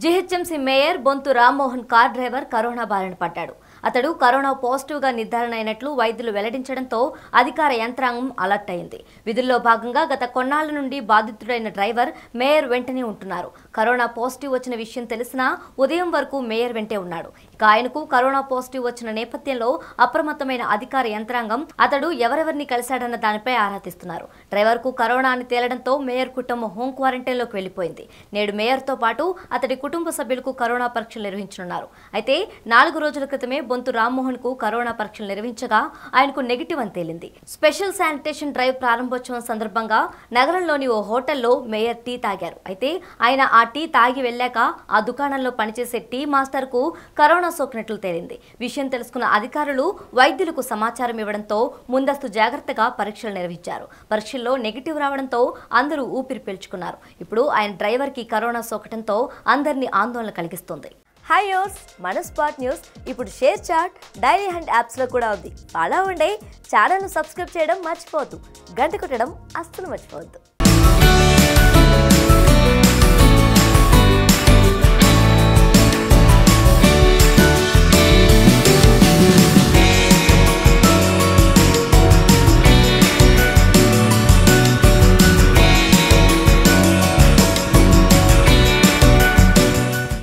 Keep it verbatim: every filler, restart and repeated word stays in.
GHMC mayor Bonthu Rammohan car driver corona బారిన పడ్డాడు. అతడు కరోనా పాజిటివ్ గా నిర్ధారణ అయినట్లు వైద్యులు వెల్లడించడంతో అధికార యంత్రాంగం అలర్ట్ అయింది. విధుల్లో భాగంగా గత కొన్నాళ్ల నుండి బాధితుడైన డ్రైవర్ మేయర్ వెంటనే ఉంటున్నారు. కరోనా పాజిటివ్ వచ్చిన విషయం తెలిసినా ఉదయం వరకు మేయర్ వెంటే ఉన్నాడు. ఇక ఆయనకు కరోనా పాజిటివ్ వచ్చిన నేపథ్యంలో అప్రమత్తమైన అధికార యంత్రాంగం అతడు ఎవరెవరిని కలిశాడన్న దానిపై ఆరా తీస్తున్నారు. డ్రైవర్ కు కరోనా అని తేలడంతో మేయర్ కుటుంబం హోం క్వారంటైన్ లోకి వెళ్లిపోయింది. నేడు మేయర్ తో పాటు అతడి కుటుంబ సభ్యులకు కరోనా పరీక్షలు నిర్వహించనున్నారు. అయితే నాలుగు రోజుల క్రితమే బొంతు రామ్మోహన్ కు కరోనా పరీక్షలు నిర్వహించగా ఆయనకు నెగిటివ్ అని తేలింది. స్పెషల్ శానిటేషన్ డ్రైవ్ ప్రారంభోత్సవం సందర్భంగా నగరంలోని ఓ హోటల్లో మేయర్ టీ తాగారు. అయితే ఆయన ఆ టీ తాగి వెళ్లాక ఆ దుకాణంలో పనిచేసే టీ మాస్టర్ కు కరోనా సోకినట్లు తేలింది. విషయం తెలుసుకున్న అధికారులు వైద్యులకు సమాచారం ఇవ్వడంతో ముందస్తు జాగ్రత్తగా పరీక్షలు నిర్వహించారు. పరీక్షల్లో నెగిటివ్ రావడంతో అందరూ ఊపిరి పీల్చుకున్నారు. ఇప్పుడు ఆయన డ్రైవర్ కి కరోనా సోకటంతో అందరినీ ఆందోళన కలిగిస్తుంది. హాయ్ యోస్, మన స్పాట్ న్యూస్ ఇప్పుడు షేర్ చాట్, డైలీ హండ్ యాప్స్లో కూడా ఉంది. అలా ఉండే ఛానల్ను సబ్స్క్రైబ్ చేయడం మర్చిపోవద్దు. గంట కొట్టడం అస్సలు మర్చిపోవద్దు.